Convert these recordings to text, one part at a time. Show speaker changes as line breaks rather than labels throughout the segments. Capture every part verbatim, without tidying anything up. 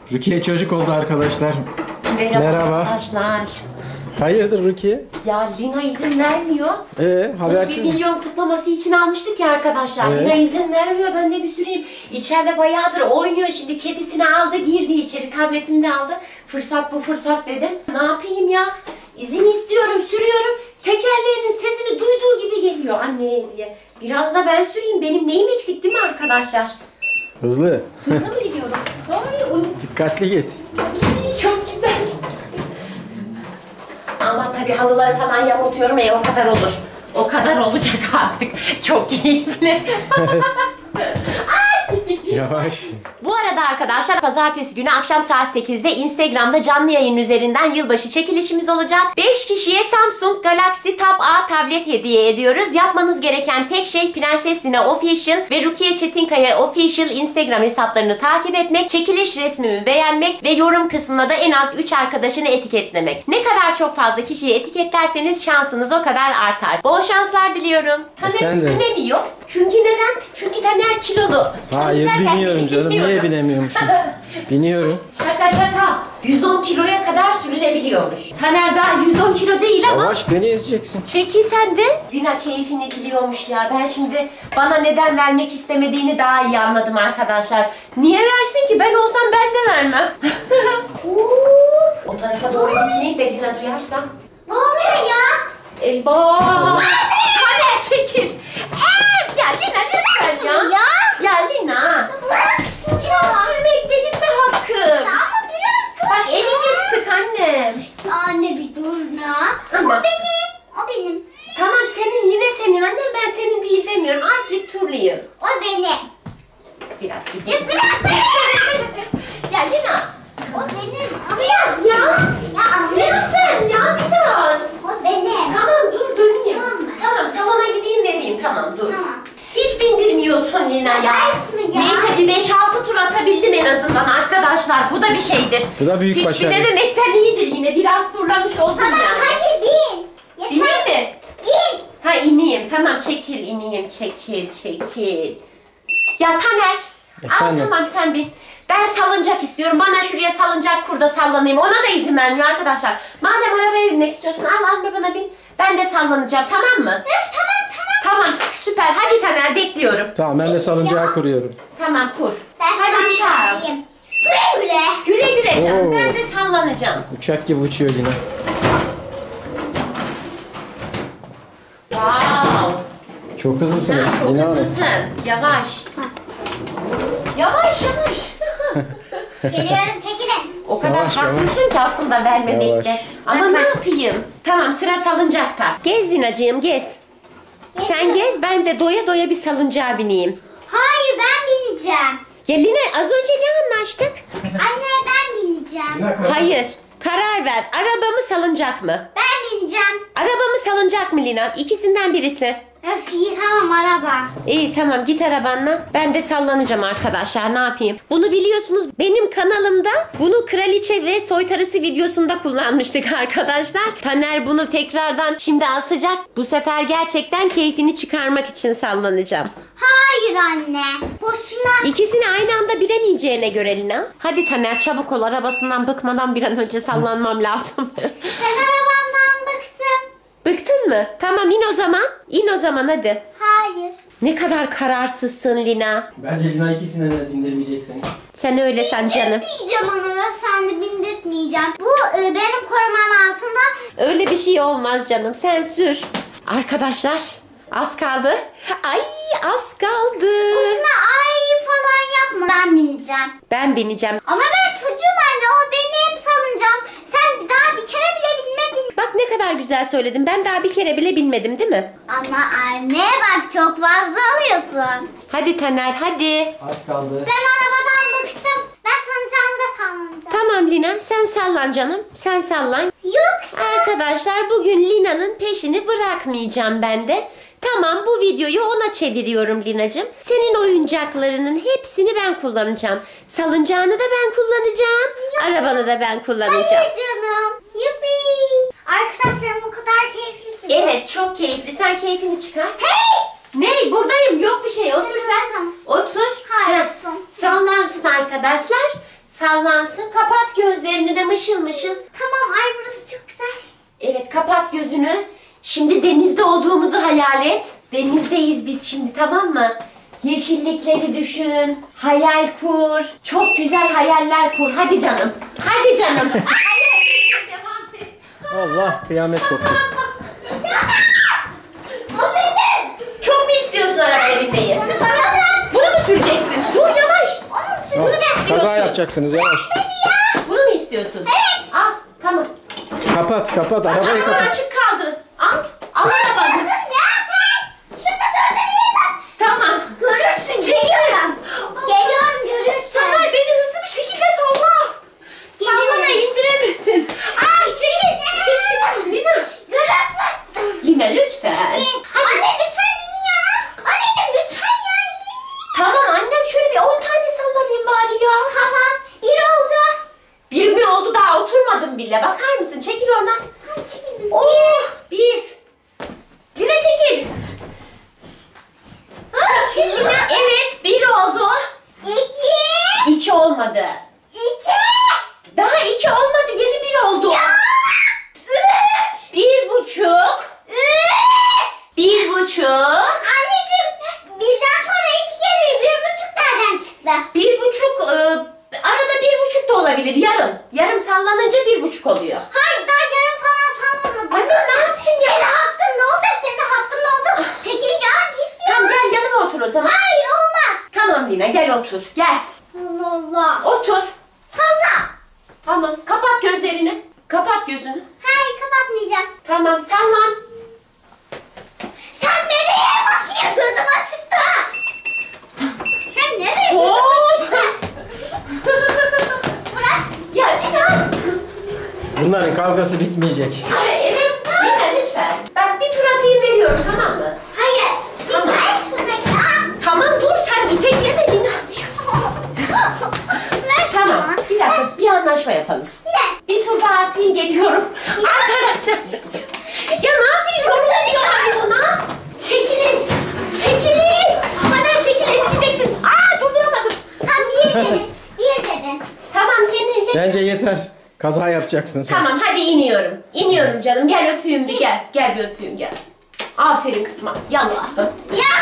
Rukiye çocuk oldu arkadaşlar.
Merhaba,
Merhaba.
arkadaşlar.
Hayırdır Rukiye?
Ya Lina izin vermiyor.
Ee,
Bunu
habersiz.
bir milyon kutlaması için almıştık ya arkadaşlar.
Evet.
Lina izin vermiyor. Ben de bir süreyim. İçeride bayağıdır oynuyor. Şimdi kedisini aldı, girdi içeri. Tabletini de aldı. Fırsat bu fırsat dedim. Ne yapayım ya? İzin istiyorum, sürüyorum. Tekerlerinin sesini duyduğu gibi geliyor anneye diye. Biraz da ben süreyim. Benim neyim eksik değil mi arkadaşlar?
Hızlı.
Hızlı mı gidiyorum? Ay, uy.
Dikkatli git.
Çok güzel. Ama tabii halıları falan yamultuyorum. E o kadar olur. O kadar olacak artık. Çok keyifli.
Yavaş.
Bu arada arkadaşlar pazartesi günü akşam saat sekizde Instagram'da canlı yayın üzerinden yılbaşı çekilişimiz olacak. beş kişiye Samsung Galaxy Tab A tablet hediye ediyoruz. Yapmanız gereken tek şey Prenses Lina Official ve Rukiye Çetinkaya Official Instagram hesaplarını takip etmek, çekiliş resmimi beğenmek ve yorum kısmına da en az üç arkadaşını etiketlemek. Ne kadar çok fazla kişiyi etiketlerseniz şansınız o kadar artar. Bol şanslar diliyorum. Taner binemiyor. Çünkü neden? Çünkü Taner kilolu.
Hayır biniyorum canım. Niye binemiyormuşum? Biniyorum.
Şaka şaka. yüz on kiloya kadar sürülebiliyormuş. Taner daha yüz on kilo değil ama.
Yavaş, beni ezeceksin.
Çekil sen de. Lina keyfini biliyormuş ya. Ben şimdi bana neden vermek istemediğini daha iyi anladım arkadaşlar. Niye versin ki? Ben olsam ben de vermem. O tarafa doğru gitmeyip de Lina duyarsam.
Ne oluyor ya?
Eyvah! Taner çekil. Ee, ya Lina lütfen ya.
Ya.
Ya Lina.
Bırak.
Biraz sürmek benim de hakkım.
Ama biraz.
Bak evi yıktık annem.
Anne bir dur ya.
Anne.
O benim. O benim.
Tamam senin yine senin annem, ben senin değil demiyorum. Azıcık turlayayım.
O benim.
Biraz
Ya
gideyim.
bırak.
Ya Lina.
O benim.
Biraz ya.
Ya
Lütfen ya biraz.
O benim.
Tamam dur döneyim.
Tamam mı?
Tamam salona gideyim dediğim tamam dur.
Tamam.
Hiç bindirmiyorsun Lina ya.
Ver şunu ya.
Neyse bir beş altı tur atabildim en azından arkadaşlar. Bu da bir şeydir.
Bu da büyük
Hiç
başarı.
binememekten iyidir yine. Biraz turlamış oldum
Tamam
yani.
hadi bin. Yeter.
İneyim mi?
İn.
Ha ineyim. Tamam çekil ineyim. Çekil çekil. Ya Taner.
Efendim?
Al tamam sen bin. Ben salıncak istiyorum. Bana şuraya salıncak kur da sallanayım. Ona da izin vermiyor arkadaşlar. Madem arabaya binmek istiyorsun al al bana bin. Ben de sallanacağım tamam mı?
Öf tamam tamam.
Tamam süper. Hadi Taner bekliyorum.
Tamam, ben de salıncağı kuruyorum.
Tamam kur.
Ben
Hadi
sana
aşağı.
söyleyeyim. Güle güle.
Güle güle canım.
Oo.
Ben de sallanacağım.
Uçak gibi uçuyor yine.
Wow.
Çok hızlısınız.
Sen çok
Lina Hanım.
hızlısın. Yavaş. Yavaş yavaş.
Geliyorum çekilin.
O kadar
Yavaş,
haklısın ki aslında vermemekte.
Yavaş.
Ama ne yapayım? Tamam sıra salıncakta. Gez Zinacığım gez. Sen gez ben de doya doya bir salıncağa bineyim.
Hayır ben bineceğim.
Ya Lina az önce ne anlaştık?
Anne ben bineceğim.
Hayır. Karar ver. Araba mı salıncak mı?
Ben bineceğim.
Araba mı salıncak mı Lina? İkisinden birisi.
Öf iyi tamam araba.
İyi tamam git arabanla. Ben de sallanacağım arkadaşlar ne yapayım. Bunu biliyorsunuz benim kanalımda bunu kraliçe ve soytarısı videosunda kullanmıştık arkadaşlar. Taner bunu tekrardan şimdi asacak. Bu sefer gerçekten keyfini çıkarmak için sallanacağım.
Hayır anne. Boşuna.
İkisini aynı anda bilemeyeceğine göre Lina. Hadi Taner çabuk ol arabasından bıkmadan bir an önce sallanmam lazım.
Ben arabamdan bıktım.
Bıktın mı? Tamam in o zaman. İn o zaman hadi.
Hayır.
Ne kadar kararsızsın Lina.
Bence Lina ikisine de bindirmeyecek seni.
Sen öyle sen canım.
Bindirtmeyeceğim hanımefendi bindirtmeyeceğim. Bu e, benim korumam altında.
Öyle bir şey olmaz canım. Sen sür. Arkadaşlar az kaldı. Ay az kaldı.
Boşuna ay falan yapma. Ben bineceğim.
Ben bineceğim.
Ama ben çocuğum anne o benim salıncağım. Sen daha bir kere bile binmedin.
Bak ne kadar güzel söyledim. Ben daha bir kere bile binmedim değil mi?
Ama anne bak çok fazla alıyorsun.
Hadi Taner hadi.
Az kaldı.
Ben arabadan bıktım. Ben salıncağımda sallanacağım.
Tamam Lina sen sallan canım. Sen sallan.
Yoksa.
Arkadaşlar bugün Lina'nın peşini bırakmayacağım ben de. Tamam bu videoyu ona çeviriyorum Lina'cığım. Senin oyuncaklarının hepsini ben kullanacağım. Salıncağını da ben kullanacağım. Arabanı da ben kullanacağım.
Hayır canım. Yuppi. Arkadaşlarım o kadar keyifli ki.
Evet çok keyifli. Sen keyfini çıkar.
Hey.
Ne? Buradayım. Yok bir şey. Otur sen.
Tamam.
Otur.
Hayır.
Heh, sallansın arkadaşlar. sallansın. Kapat gözlerini de mışıl mışıl.
Tamam, ay burası çok güzel.
Evet, kapat gözünü. Şimdi denizde olduğumuzu hayal et. Denizdeyiz biz şimdi, tamam mı? Yeşillikleri düşün, hayal kur. Çok güzel hayaller kur. Hadi canım, hadi canım. Hayal devam et.
Allah, kıyamet koptu.
O benim.
Çok mu istiyorsun arabaya binmeyi?
Onu bana ver.
Bunu mu süreceksin? Dur yavaş.
Onu
Bunu mu
süreceğim.
istiyorsun?
Kaza yapacaksınız yavaş.
Bunu mu istiyorsun?
Evet.
Al, tamam.
Kapat kapat arabayı
Araba
kapat.
açık kaldı. Al, al arabanı.
Ya sen. Şurada durdurayım bak.
Tamam.
Görürsün. Geliyorum. Geliyorum, görürsün.
Caner beni hızlı bir şekilde salla. Salla da indiremesin. Ay çekil, çekil. Lina.
Görürsün.
Lina lütfen.
Anne lütfen in ya. Anneciğim lütfen ya.
Tamam annem, şöyle bir on tane sallayayım bari ya.
Tamam. Bir oldu.
Bir mi oldu, daha oturmadım bile. Bakar mısın? Çekil oradan.
Hadi çekin.
Oh, bir. Lina çekil. Çekil Lina. Evet, bir oldu.
İki.
İki olmadı.
İki.
Daha iki olmadı, yeni bir oldu.
Ya. Üç.
Bir buçuk.
Üç.
Bir buçuk.
Anneciğim bizden sonra iki gelir. Bir buçuk nereden çıktı?
Bir buçuk, e, arada bir buçuk da olabilir, yarım. Yarım sallanınca bir buçuk oluyor.
Hayır, daha yarım falan sanmadım.
Anne, ne yaptın ya?
Senin hakkın ne oldu? Senin hakkın ne oldu? Çekil gel git ya.
Tamam, gel yanıma otur o zaman.
Hayır, olmaz.
Tamam Lina, gel otur. Gel.
Allah Allah.
Otur.
Salla.
Tamam, kapat gözlerini. Kapat gözünü.
Hayır, kapatmayacağım.
Tamam, sallan.
Sen nereye bakayım? Gözüm açıktı. Sen nereye?
Hop.
Bırak.
Ya Lina.
Bunların kavgası bitmeyecek.
Ay, evet, Lina lütfen. Bak bir tur atayım veriyorum, tamam mı?
Hayır.
Tamam.
Ver şunu ya.
Tamam dur, sen itekleme Lina.
Ver şunu.
Tamam, bir dakika, bir anlaşma yapalım.
Ne?
Bir tur daha atayım, geliyorum. Arkadaşlar. Ya ne yapayım, yorulmuyorlar ona. Çekilin. Çekilin. Hadi çekil, ezileceksin. Aa, durduramadım.
Tam bir dedin. Bir dedin.
Tamam, yeni, yeni.
Bence yeter. Kaza yapacaksın sen.
Tamam, hadi iniyorum. İniyorum canım, gel öpeyim bir, gel. Gel bir öpeyim, gel. Aferin kızıma, yallah.
Ya.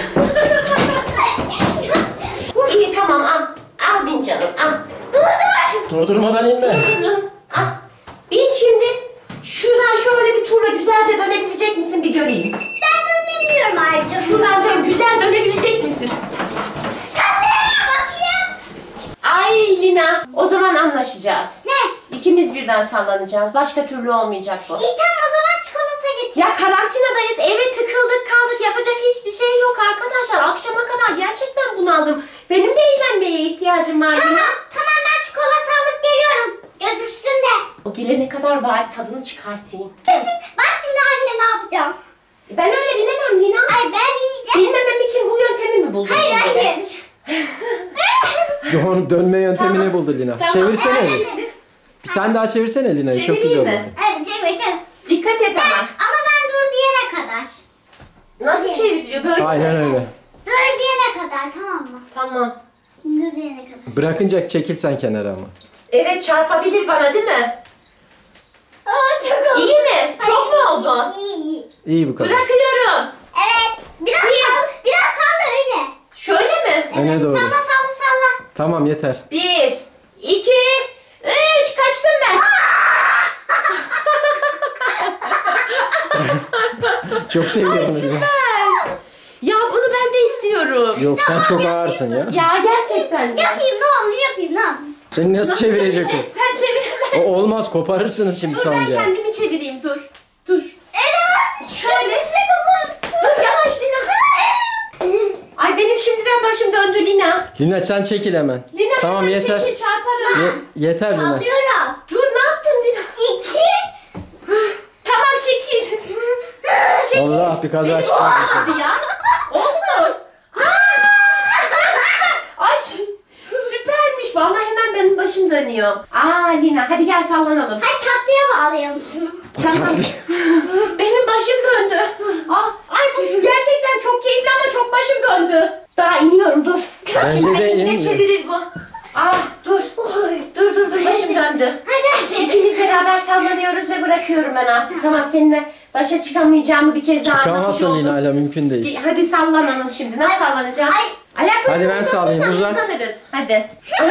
İyi, tamam, al. Al bin canım, al.
Dur dur.
Durdurmadan inme.
Bin, al. Bin şimdi. Şuradan şöyle bir turla güzelce dönebilecek misin, bir göreyim.
Ben dönemiyorum ayrıca.
Şuradan dön, güzel dönebilecek misin?
Sen nereye bakayım?
Ay Lina, o zaman anlaşacağız.
Ne?
İkimiz birden sallanacağız. Başka türlü olmayacak bu.
İyi tamam, o zaman çikolata getir.
Ya karantinadayız, eve tıkıldık kaldık, yapacak hiçbir şey yok arkadaşlar. Akşama kadar gerçekten bunaldım. Benim de eğlenmeye ihtiyacım var Lina.
Tamam, tamam ben çikolata alıp geliyorum. Göz üstünde.
O gelene kadar bari tadını çıkartayım.
Ben şimdi, ben şimdi anne ne yapacağım?
Ben öyle bilemem Lina.
Ay ben bineceğim.
Bilmemem için bu yöntemi mi buldun?
Hayır
şimdi de?
hayır.
Dön, dönme yöntemini
Tamam.
buldu Lina.
Tamam.
Çevirsene
Evet.
Lina. Bir tane daha çevirsene Lina'yı. Çok
Çevireyim
güzel
mi?
oldu.
Evet çevir çevir.
Dikkat et ama.
Ama ben dur diyene kadar.
Nasıl çevriliyor böyle?
Aynen
mi?
öyle.
Dur diyene kadar, tamam mı?
Tamam.
Dur diyene kadar.
Bırakınca çekil sen kenara ama.
Evet, çarpabilir bana değil mi?
Aa çok oldu.
İyi mi? Çok mu oldu?
İyi iyi.
İyi bu kadar.
Bırakıyorum.
Evet. Biraz
Bir.
salla, biraz salla öyle.
Şöyle mi?
Öne doğru.
Salla salla salla.
Tamam yeter.
Bir, iki, üç. Kaçtım ben.
Çok
Ay
seviyorsunuz. Lina.
süper. Ya bunu ben de istiyorum.
Yok sen çok ağırsın ya.
Ya gerçekten. de.
Yapayım ne olur yapayım ne yapayım.
Seni nasıl çevirecek o?
Sen çeviremezsin.
O olmaz, koparırsınız şimdi
Dur ben
sancağı.
kendimi çevireyim, dur. Dur.
Evet.
Şöyle.
Destek olur.
Dur yavaş Lina. Ay benim şimdiden başım döndü Lina.
Lina sen çekil hemen.
Lina
Tamam
hemen
yeter.
çekil, çarparım.
Ye- yeter Lina.
Sallıyorum.
Dur ne yaptın Lina?
İki.
Tamam çekil. Çekil.
Allah bir kaza
Benim
çıkardı.
olmadı ya. Oldu mu? Ha! Ay süpermiş bu ama hemen benim başım dönüyor. Aa Lina hadi gel sallanalım.
Hadi tatlıya bağlayalım şunu.
Tamam. Benim başım döndü. Aa, ay bu gerçekten çok keyifli ama çok başım döndü. Daha iniyorum dur.
Bence de
Belki yine
in.
çevirir bu. Ah dur. Dur dur dur başım döndü.
Hadi hadi.
İkimiz beraber sallanıyoruz ve bırakıyorum ben artık. Tamam seninle başa çıkamayacağımı bir kez daha anlatmış
Çıkamazsın
oldum.
Lina ile, mümkün değil.
Bir- Hadi sallanalım şimdi. Nasıl sallanacağız?
Ay.
Ayaklarını
Hadi ben sallayayım,
uzatırsan
uzat.
sanırız. Hadi.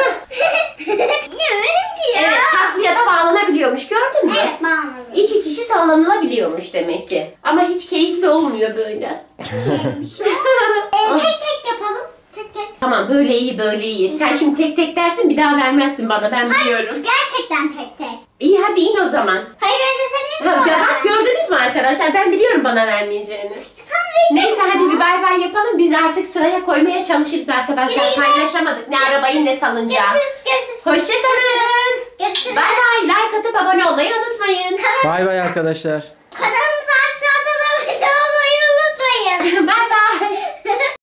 Ne benim ki ya?
Evet tatlıya da bağlanabiliyormuş gördün mü?
Evet bağlanıyor.
İki kişi sallanılabiliyormuş demek ki. Ama hiç keyifli olmuyor böyle.
Ee, tek tek yapalım. Tek tek.
Tamam böyle iyi böyle iyi. Sen şimdi tek tek dersin bir daha vermezsin bana ben biliyorum.
Gerçekten tek tek.
İyi hadi in o zaman.
Hayır önce senin
Ha,
sonra.
ya bak gördünüz mü arkadaşlar ben biliyorum bana vermeyeceğini.
Tam vereceğim.
Neyse hadi bir bay bay yapalım. Biz artık sıraya koymaya çalışırız arkadaşlar.
Güle güle.
Paylaşamadık ne arabayı ne salıncağı.
Görüşürüz görüşürüz.
Hoşçakalın.
Görüşürüz.
Bay bay. Like atıp abone olmayı unutmayın.
Bay bay arkadaşlar.
Kanalımıza